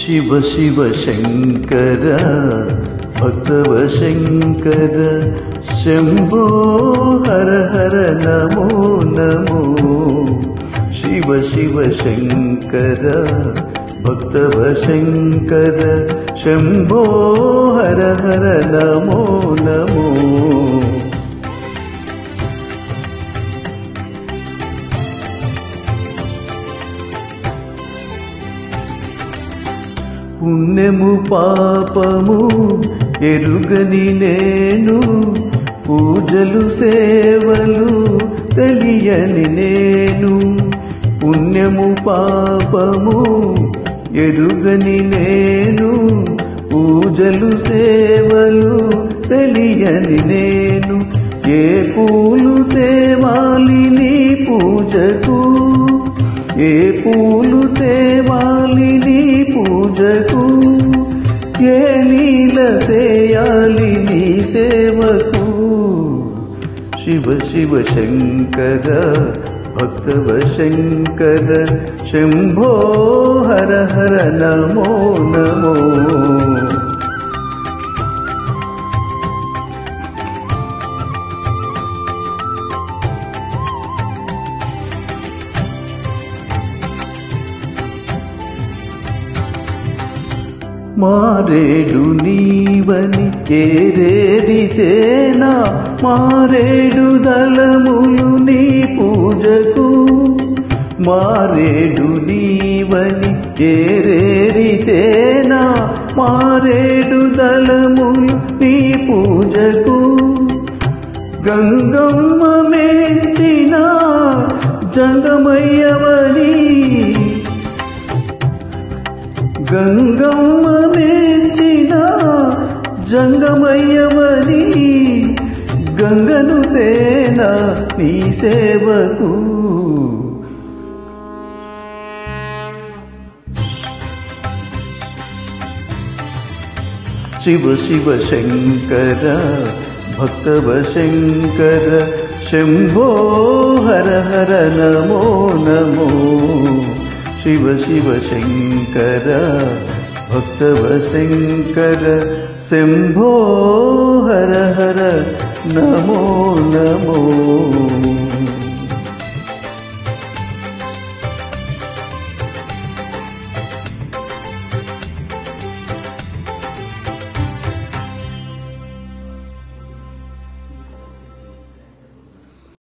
शिव शिव शंकर भक्तव शंकर शंभो हर हर नमो नमो। शिव शिव शंकर भक्तव शंकर शंभो हर हर नमो नमो। పుణ్యము పాపము ఎరుగని నేను, పూజలు సేవలు తెలియని నేను। పుణ్యము పాపము ఎరుగని నేను, పూజలు సేవలు తెలియని నేను। ఏ పూలు తేవాలి నీ పూజకు, ఏ పూలు తేవాలి నీ పూజకు, ఏ లీల చేయాలి నీ సేవకు। శివ శివ శంకర భక్తవ శంకర శంభో హర హర నమో నమో। మారేడు నీవని ఏరేరితేనా, మారేడు దళములు నీ పూజకు। మారేడు నీవని ఏరేరితేనా, మారేడు దళములు నీ పూజకు। గంగమ్మ మేచిన జంగమయ్యవని, గంగమ్మ మేచిన జంగమయ్యవని, గంగను తేనా నీ సేవకు। శివ శివ శంకర భక్తవ శంకర శంభో హర హర నమో నమో। शिव शिव शंकर भक्तव शंकर शंभो हर हर नमो नमो।